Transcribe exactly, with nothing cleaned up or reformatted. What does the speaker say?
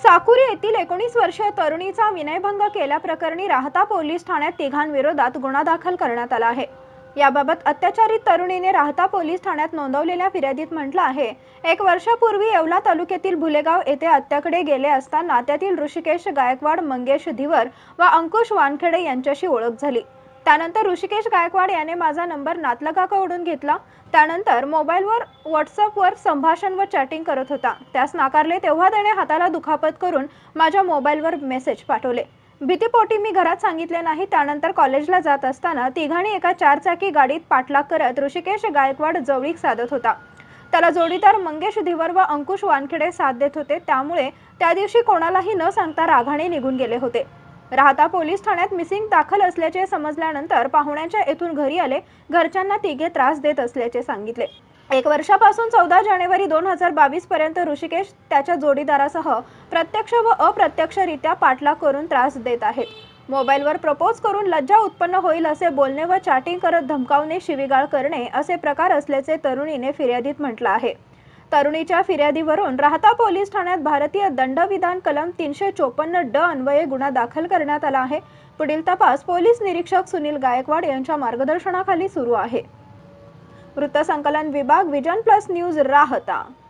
साकुरी येथील एकोणीस वर्षीय तरुणीचा विनयभंग केल्याप्रकरणी राहता पोलीस ठाण्यात तिघांविरोधात गुन्हा दाखल करण्यात आला आहे। याबाबत अत्याचारित तरुणीने राहता पोलीस ठाण्यात नोंदवलेल्या फिर्यादीत म्हटलं आहे, एक वर्षापूर्वी येवला तालुक्यातील भुलेगाव येथे आत्याकडे गेले असताना त्यातील ऋषिकेश गायकवाड, मंगेश धीवर व अंकुश वानखेडे यांच्याशी ओळख झाली। त्यानंतर ऋषिकेश गायकवाड याने माझा नंबर नातलगाकडून घेतला। त्यानंतर मोबाईलवर व्हॉट्सअपवर संभाषण व चॅटिंग करत होता। त्यास नाकारले तेव्हा त्याने हाताला दुखापत करून माझ्या मोबाईलवर मेसेज पाठवले। भीतीपोटी मी घरात सांगितले नाही। त्यानंतर कॉलेजला जात असताना तिघांनी एका चारचाकी गाडीत पाठलाग करत ऋषिकेश गायकवाड जवळीक साधत होता। त्याला जोडीदार मंगेश धीवर व अंकुश वानखेडे साथ देत होते। त्यामुळे त्या दिवशी कोणालाही न सांगता रागाने निघून गेले होते। राहता पोलीस ठाण्यात मिसिंग दाखल असल्याचे समजल्यानंतर पाहुण्यांच्या येथून घरी आले। घरच्यांना तिघे त्रास देत असल्याचे सांगितले। एक वर्षापासून चौदा जानेवारी दोन हजार बावीस पर्यंत ऋषिकेश त्याच्या जोडीदारासह प्रत्यक्ष व अप्रत्यक्षरित्या पाठलाग करून त्रास देत आहेत। मोबाईलवर प्रपोज करून लज्जा उत्पन्न होईल असे बोलणे व चॅटिंग करत धमकावणे, शिवीगाळ करणे असे प्रकार असल्याचे तरुणीने फिर्यादीत म्हटलं आहे। तरुणीच्या फिर्यादीवरून राहता पोलीस ठाण्यात भारतीय दंडविधान कलम तीनशे चोपन्न ड अन्वये गुन्हा दाखल करण्यात आला आहे। पुढील तपास पोलीस निरीक्षक सुनील गायकवाड यांच्या मार्गदर्शनाखाली सुरू आहे। वृत्तसंकलन विभाग, विजन प्लस न्यूज, राहता।